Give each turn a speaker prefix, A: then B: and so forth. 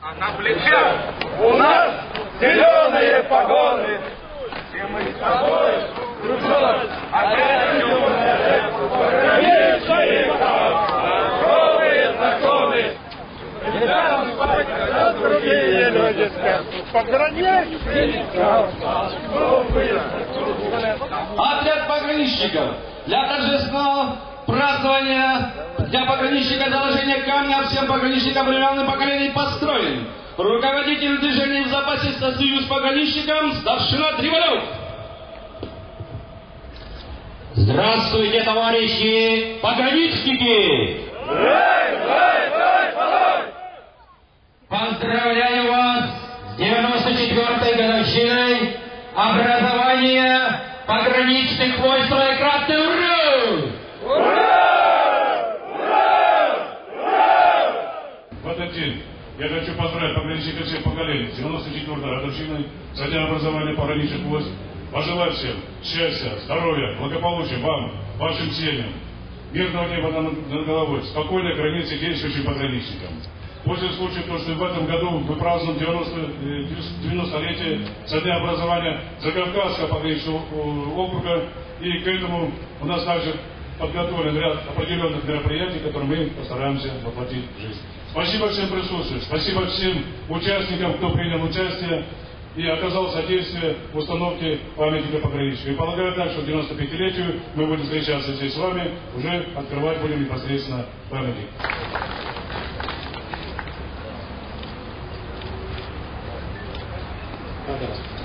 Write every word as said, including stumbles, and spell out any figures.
A: А на плечах у нас зеленые погоны. И мы с тобой, дружок, опять юная, пограничные новые законы. И там спать другие люди скажут, пограничные новые законы.
B: Отряд пограничников для торжественного празднования Дня пограничника заложения камня всем пограничникам времен и поколений построен. Руководитель движения в запасе Союз пограничникам старшина Древолюк. Здравствуйте, товарищи пограничники! Поздравляю вас с девяносто четвёртой годовщиной образования пограничных войск троекратной ура!
C: Ура! Ура! Ура! В этот день я хочу поздравить пограничников всех поколений с девяносто четвёртой годовщиной со дня образования пограничных войск. Пожелать всем счастья, здоровья, благополучия вам, вашим семьям, мирного неба над головой, спокойной границы действующим пограничникам. Пользуясь случаем, то, что в этом году мы празднуем девяностолетие со дня образования Закавказского пограничного округа, и к этому у нас также подготовлен ряд определенных мероприятий, которые мы постараемся воплотить в жизнь. Спасибо всем присутствующим, спасибо всем участникам, кто принял участие и оказал содействие в установке памятника пограничника. И полагаю так, что к девяносто пятилетию мы будем встречаться здесь с вами, уже открывать будем непосредственно памятник.
B: Пожалуйста.